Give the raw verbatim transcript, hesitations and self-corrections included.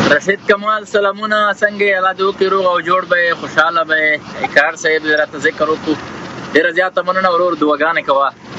رشید کمال سلامونه، څنګه یې؟ الله دې وکړي روغ او جوړ به یې، خوشحاله به یې. اقرار صاحب راته ذکر وکړو، ډېره زیاته مننه ورور، دعاګانې کوه.